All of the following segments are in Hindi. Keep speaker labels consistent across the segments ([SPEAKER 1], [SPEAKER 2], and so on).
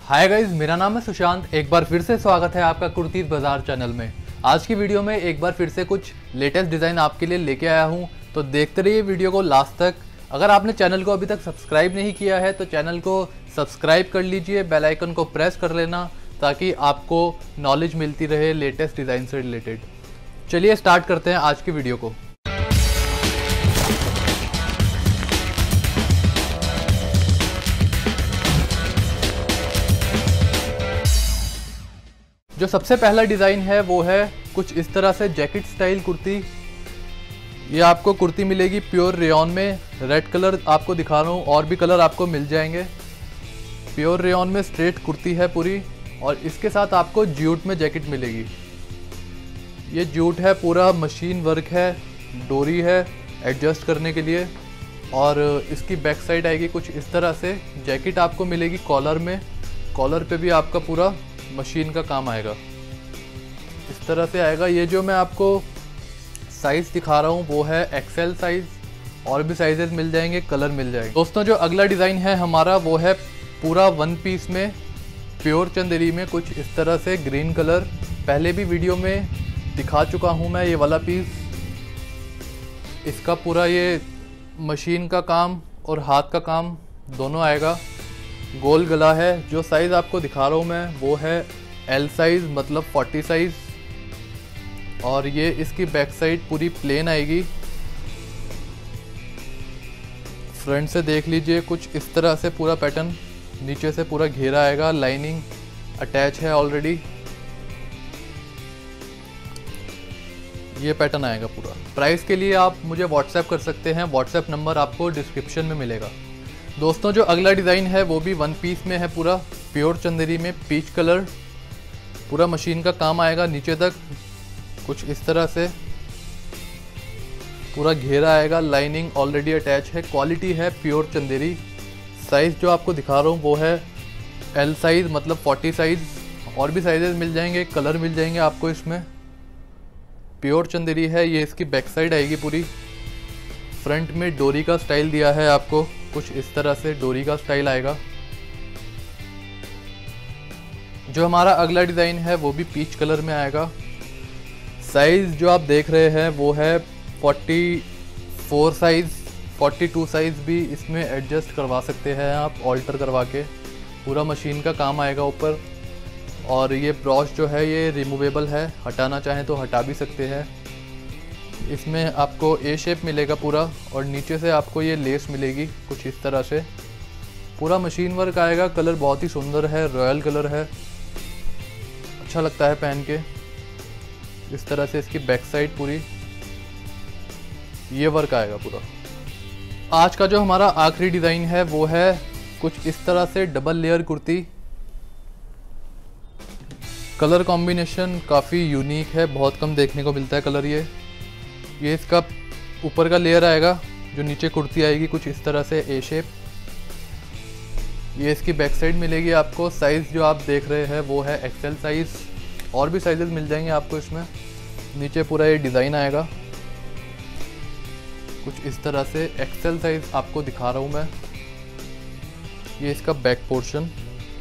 [SPEAKER 1] हाय गाइज, मेरा नाम है सुशांत। एक बार फिर से स्वागत है आपका कुर्तीज बाजार चैनल में। आज की वीडियो में एक बार फिर से कुछ लेटेस्ट डिज़ाइन आपके लिए लेके आया हूं, तो देखते रहिए वीडियो को लास्ट तक। अगर आपने चैनल को अभी तक सब्सक्राइब नहीं किया है तो चैनल को सब्सक्राइब कर लीजिए, बेल आइकन को प्रेस कर लेना ताकि आपको नॉलेज मिलती रहे लेटेस्ट डिज़ाइन से रिलेटेड। चलिए स्टार्ट करते हैं आज की वीडियो को। जो सबसे पहला डिज़ाइन है वो है कुछ इस तरह से जैकेट स्टाइल कुर्ती। ये आपको कुर्ती मिलेगी प्योर रेयॉन में। रेड कलर आपको दिखा रहा हूँ, और भी कलर आपको मिल जाएंगे। प्योर रेयॉन में स्ट्रेट कुर्ती है पूरी, और इसके साथ आपको जूट में जैकेट मिलेगी। ये जूट है, पूरा मशीन वर्क है, डोरी है एडजस्ट करने के लिए। और इसकी बैक साइड आएगी कुछ इस तरह से। जैकेट आपको मिलेगी कॉलर में, कॉलर पे भी आपका पूरा मशीन का काम आएगा, इस तरह से आएगा। ये जो मैं आपको साइज़ दिखा रहा हूँ वो है एक्सेल साइज़, और भी साइजेस मिल जाएंगे, कलर मिल जाएंगे। दोस्तों जो अगला डिज़ाइन है हमारा वो है पूरा वन पीस में प्योर चंदेरी में कुछ इस तरह से ग्रीन कलर। पहले भी वीडियो में दिखा चुका हूँ मैं ये वाला पीस। इसका पूरा ये मशीन का काम और हाथ का काम दोनों आएगा। गोल गला है। जो साइज़ आपको दिखा रहा हूँ मैं वो है एल साइज़, मतलब 40 साइज़। और ये इसकी बैक साइड पूरी प्लेन आएगी। फ्रंट से देख लीजिए कुछ इस तरह से पूरा पैटर्न, नीचे से पूरा घेरा आएगा, लाइनिंग अटैच है ऑलरेडी। ये पैटर्न आएगा पूरा। प्राइस के लिए आप मुझे व्हाट्सएप कर सकते हैं, व्हाट्सएप नंबर आपको डिस्क्रिप्शन में मिलेगा। दोस्तों जो अगला डिज़ाइन है वो भी वन पीस में है, पूरा प्योर चंदेरी में पीच कलर। पूरा मशीन का काम आएगा नीचे तक कुछ इस तरह से, पूरा घेरा आएगा, लाइनिंग ऑलरेडी अटैच है। क्वालिटी है प्योर चंदेरी। साइज़ जो आपको दिखा रहा हूँ वो है एल साइज़, मतलब 40 साइज़। और भी साइजेस मिल जाएंगे, कलर मिल जाएंगे आपको इसमें। प्योर चंदेरी है। ये इसकी बैक साइड आएगी पूरी। फ्रंट में डोरी का स्टाइल दिया है आपको, कुछ इस तरह से डोरी का स्टाइल आएगा। जो हमारा अगला डिज़ाइन है वो भी पीच कलर में आएगा। साइज़ जो आप देख रहे हैं वो है 44 साइज़, 42 साइज़ भी इसमें एडजस्ट करवा सकते हैं आप, ऑल्टर करवा के। पूरा मशीन का काम आएगा ऊपर। और ये ब्रॉश जो है ये रिमूवेबल है, हटाना चाहें तो हटा भी सकते हैं। इसमें आपको ए शेप मिलेगा पूरा, और नीचे से आपको ये लेस मिलेगी कुछ इस तरह से। पूरा मशीन वर्क आएगा। कलर बहुत ही सुंदर है, रॉयल कलर है, अच्छा लगता है पहन के। इस तरह से इसकी बैक साइड पूरी ये वर्क आएगा पूरा। आज का जो हमारा आखिरी डिज़ाइन है वो है कुछ इस तरह से double layer kurti. Colour combination काफ़ी यूनिक है, बहुत कम देखने को मिलता है कलर। ये इसका ऊपर का लेयर आएगा, जो नीचे कुर्ती आएगी कुछ इस तरह से ए शेप। ये इसकी बैक साइड मिलेगी आपको। साइज़ जो आप देख रहे हैं वो है एक्सेल साइज़, और भी साइजेस मिल जाएंगे आपको इसमें। नीचे पूरा ये डिज़ाइन आएगा कुछ इस तरह से। एक्सेल साइज़ आपको दिखा रहा हूँ मैं। ये इसका बैक पोर्शन।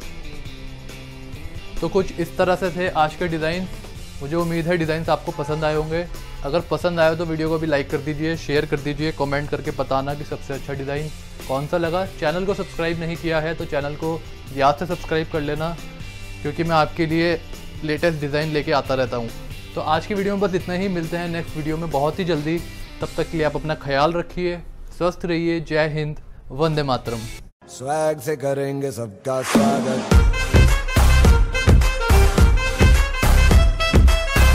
[SPEAKER 1] तो कुछ इस तरह से थे आज के डिज़ाइन। मुझे उम्मीद है डिज़ाइंस आपको पसंद आए होंगे। अगर पसंद आया तो वीडियो को भी लाइक कर दीजिए, शेयर कर दीजिए, कमेंट करके बताना कि सबसे अच्छा डिज़ाइन कौन सा लगा। चैनल को सब्सक्राइब नहीं किया है तो चैनल को याद से सब्सक्राइब कर लेना, क्योंकि मैं आपके लिए लेटेस्ट डिज़ाइन लेके आता रहता हूँ। तो आज की वीडियो में बस इतना ही। मिलते हैं नेक्स्ट वीडियो में बहुत ही जल्दी। तब तक के लिए आप अपना ख्याल रखिए, स्वस्थ रहिए। जय हिंद, वंदे मातरम।
[SPEAKER 2] स्वैग से करेंगे सबका स्वागत।